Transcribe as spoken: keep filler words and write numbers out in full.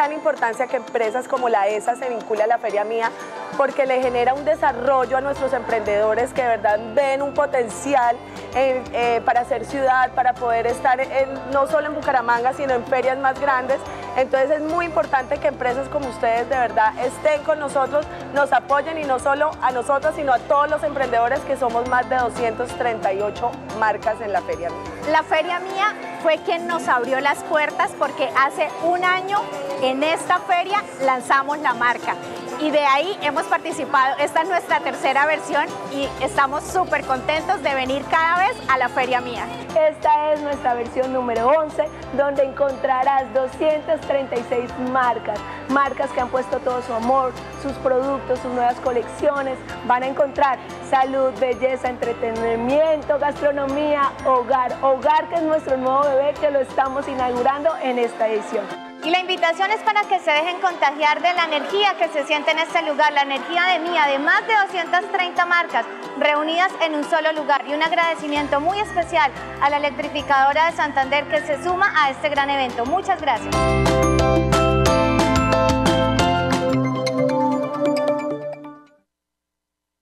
gran importancia que empresas como la E S A se vincule a la Feria Mía, porque le genera un desarrollo a nuestros emprendedores que de verdad ven un potencial en, eh, para hacer ciudad, para poder estar en, no solo en Bucaramanga, sino en ferias más grandes. Entonces es muy importante que empresas como ustedes de verdad estén con nosotros, nos apoyen, y no solo a nosotros, sino a todos los emprendedores, que somos más de doscientas treinta y ocho marcas en la Feria Mía. La Feria Mía fue quien nos abrió las puertas, porque hace un año en esta feria lanzamos la marca. Y de ahí hemos participado. Esta es nuestra tercera versión y estamos súper contentos de venir cada vez a la Feria Mía. Esta es nuestra versión número once, donde encontrarás doscientas treinta y seis marcas, marcas que han puesto todo su amor, sus productos, sus nuevas colecciones. Van a encontrar salud, belleza, entretenimiento, gastronomía, hogar, hogar que es nuestro nuevo bebé, que lo estamos inaugurando en esta edición. Y la invitación es para que se dejen contagiar de la energía que se siente en este lugar, la energía de Mía, de más de doscientas treinta marcas reunidas en un solo lugar. Y un agradecimiento muy especial a la Electrificadora de Santander, que se suma a este gran evento. Muchas gracias.